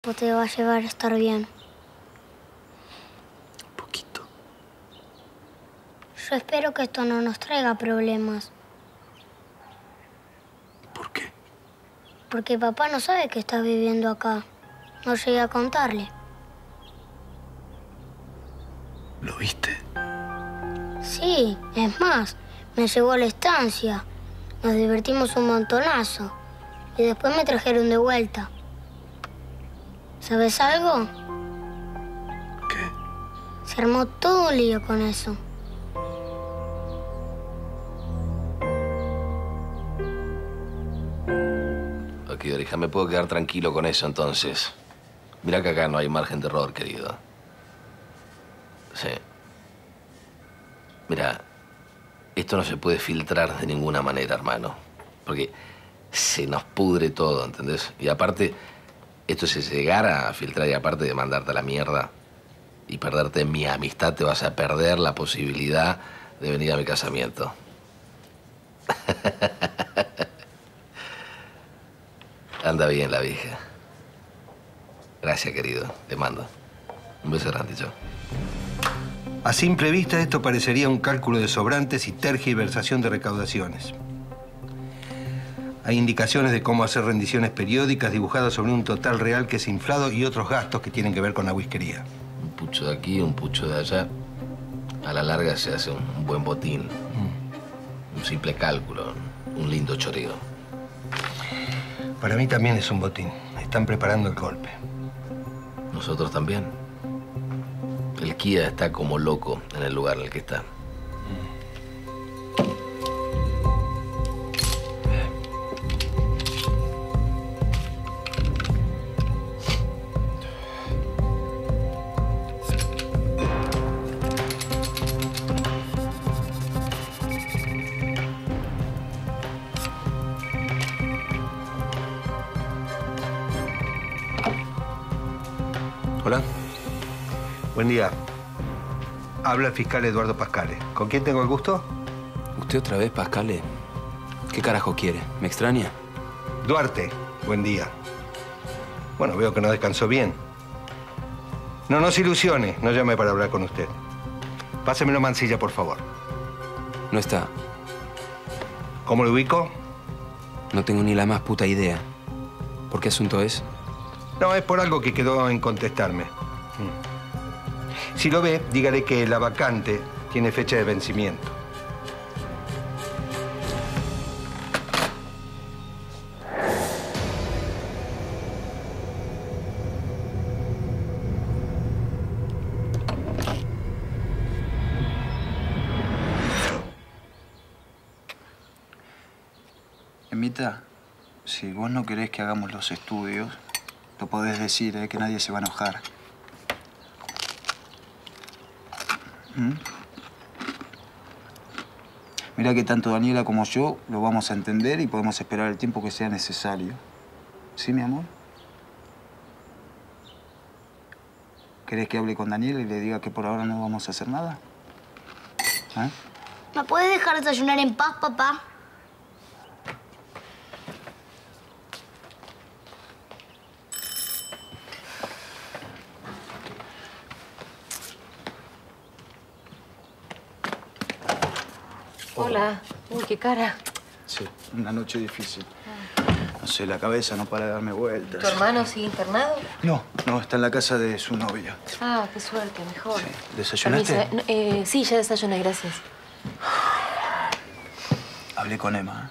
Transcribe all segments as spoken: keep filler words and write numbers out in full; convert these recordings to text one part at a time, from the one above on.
tiempo te va a llevar a estar bien? Un poquito. Yo espero que esto no nos traiga problemas. ¿Por qué? Porque papá no sabe que estás viviendo acá. No llegué a contarle. ¿Lo viste? Sí, es más, me llevó a la estancia. Nos divertimos un montonazo. Y después me trajeron de vuelta. ¿Sabes algo? ¿Qué? Se armó todo un lío con eso. Ok, oreja, me puedo quedar tranquilo con eso entonces. Mira que acá no hay margen de error, querido. Sí. Mira, esto no se puede filtrar de ninguna manera, hermano. Porque se nos pudre todo, ¿entendés? Y aparte, esto se llegara a filtrar y aparte de mandarte a la mierda y perderte mi amistad, te vas a perder la posibilidad de venir a mi casamiento. Anda bien la vieja. Gracias, querido. Te mando. Un beso grande, chao. A simple vista, esto parecería un cálculo de sobrantes y tergiversación de recaudaciones. Hay indicaciones de cómo hacer rendiciones periódicas dibujadas sobre un total real que es inflado y otros gastos que tienen que ver con la whiskería. Un pucho de aquí, un pucho de allá. A la larga se hace un, un buen botín. Mm. Un simple cálculo, un lindo choreo. Para mí también es un botín. Están preparando el golpe. Nosotros también. El Kia está como loco en el lugar en el que está. Hola. Buen día. Habla el fiscal Eduardo Pascale. ¿Con quién tengo el gusto? ¿Usted otra vez, Pascale? ¿Qué carajo quiere? ¿Me extraña? Duarte. Buen día. Bueno, veo que no descansó bien. No, no se ilusione. No llame para hablar con usted. Pásemelo Mansilla, por favor. No está. ¿Cómo lo ubico? No tengo ni la más puta idea. ¿Por qué asunto es? No, es por algo que quedó en contestarme. Si lo ve, dígale que la vacante tiene fecha de vencimiento. Emita, si vos no querés que hagamos los estudios, lo podés decir, ¿eh? Que nadie se va a enojar. ¿Mm? Mira que tanto Daniela como yo lo vamos a entender y podemos esperar el tiempo que sea necesario. ¿Sí, mi amor? ¿Querés que hable con Daniela y le diga que por ahora no vamos a hacer nada? ¿Eh? ¿Me puedes dejar desayunar en paz, papá? Hola. Uy, qué cara. Sí, una noche difícil. No sé, la cabeza no para de darme vueltas. ¿Tu hermano sigue internado? No, no, está en la casa de su novia. Ah, qué suerte, mejor. Sí. ¿Desayunaste? Permiso, ¿eh? Eh, sí, ya desayuné, gracias. Hablé con Emma.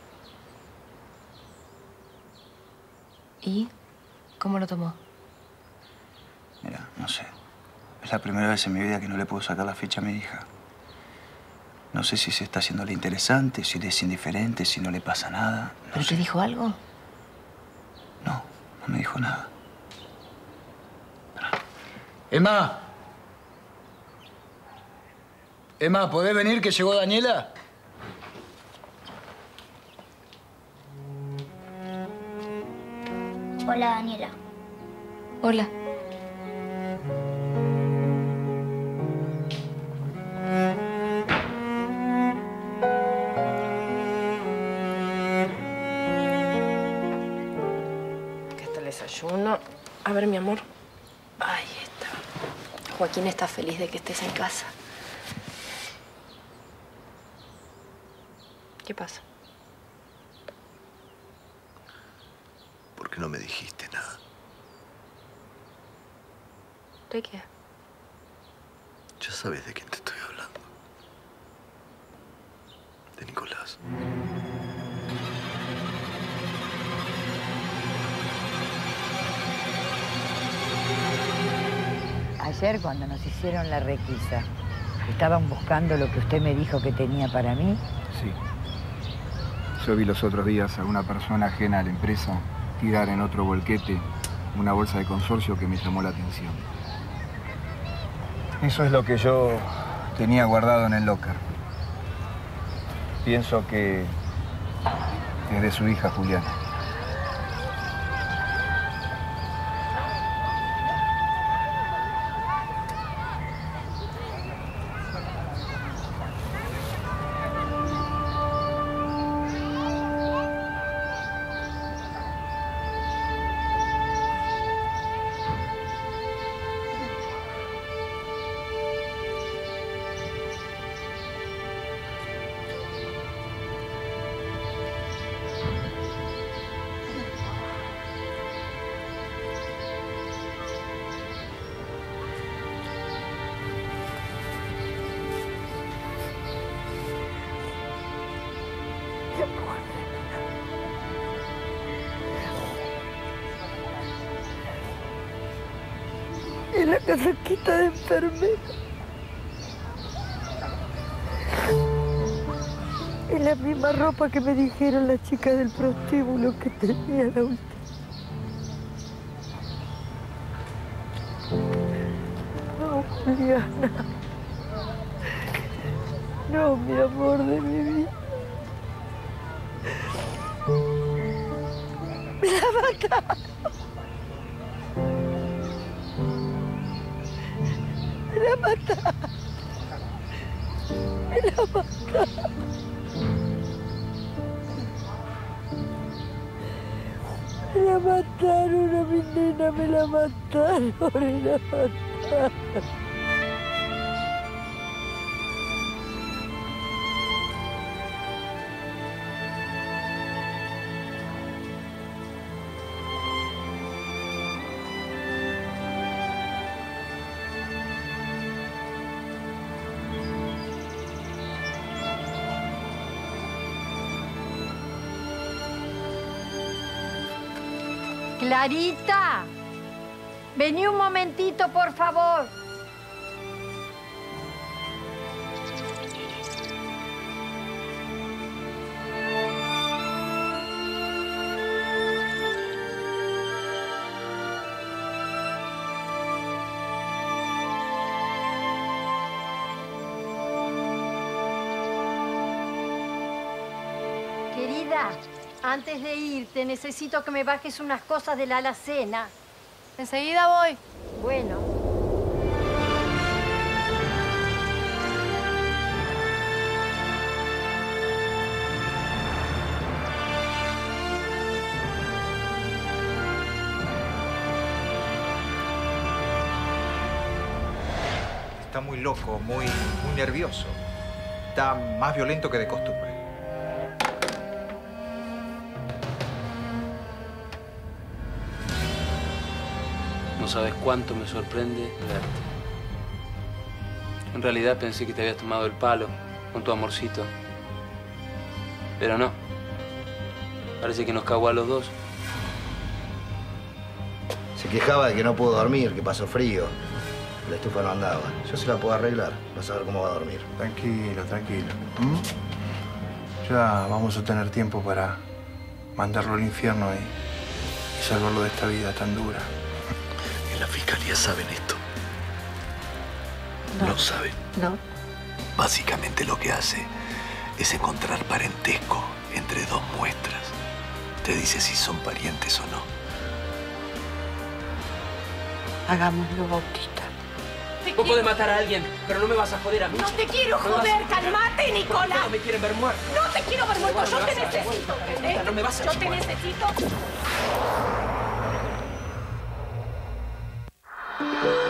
¿Y? ¿Cómo lo tomó? Mira, no sé. Es la primera vez en mi vida que no le puedo sacar la ficha a mi hija. No sé si se está haciéndole interesante, si le es indiferente, si no le pasa nada. No ¿Pero sé. te dijo algo? No, no me dijo nada. Emma. Emma, ¿podés venir que llegó Daniela? Hola, Daniela. Hola. desayuno. A ver, mi amor. Ahí está. Joaquín está feliz de que estés en casa. ¿Qué pasa? ¿Por qué no me dijiste nada? ¿De qué? Ya sabes de quién te estoy hablando. De Nicolás. Ayer, cuando nos hicieron la requisa, ¿estaban buscando lo que usted me dijo que tenía para mí? Sí. Yo vi los otros días a una persona ajena a la empresa tirar en otro volquete una bolsa de consorcio que me llamó la atención. Eso es lo que yo tenía guardado en el locker. Pienso que es de su hija, Juliana. En la casaquita de enfermera. En la misma ropa que me dijeron las chicas del prostíbulo que tenía la última. No, Juliana. No, mi amor de mi vida. Me la mataron. Me la mataron. Me la mataron. Me la mataron a mi nena, me la mataron, me la mataron. Clarita, vení un momentito, por favor. Querida, antes de irte, necesito que me bajes unas cosas de la alacena. Enseguida voy. Bueno. Está muy loco, muy, muy nervioso. Está más violento que de costumbre. No sabes cuánto me sorprende verte. En realidad pensé que te habías tomado el palo con tu amorcito. Pero no. Parece que nos cagó a los dos. Se quejaba de que no pudo dormir, que pasó frío. La estufa no andaba. Yo se la puedo arreglar. Vas a ver cómo va a dormir. Tranquilo, tranquilo. ¿Mm? Ya vamos a tener tiempo para mandarlo al infierno y, y salvarlo de esta vida tan dura. En la fiscalía saben esto. No. No saben. No. Básicamente lo que hace es encontrar parentesco entre dos muestras. Te dice si son parientes o no. Hagámoslo, Bautista. Vos podés matar a alguien, pero no me vas a joder a mí. No te quiero No me vas a joder, calmate, Nicolás. No me quieren ver muerto. No te quiero ver muerto, yo No me te vas a- necesito, ¿entendés? No me vas a Yo te chupar. necesito. Thank you.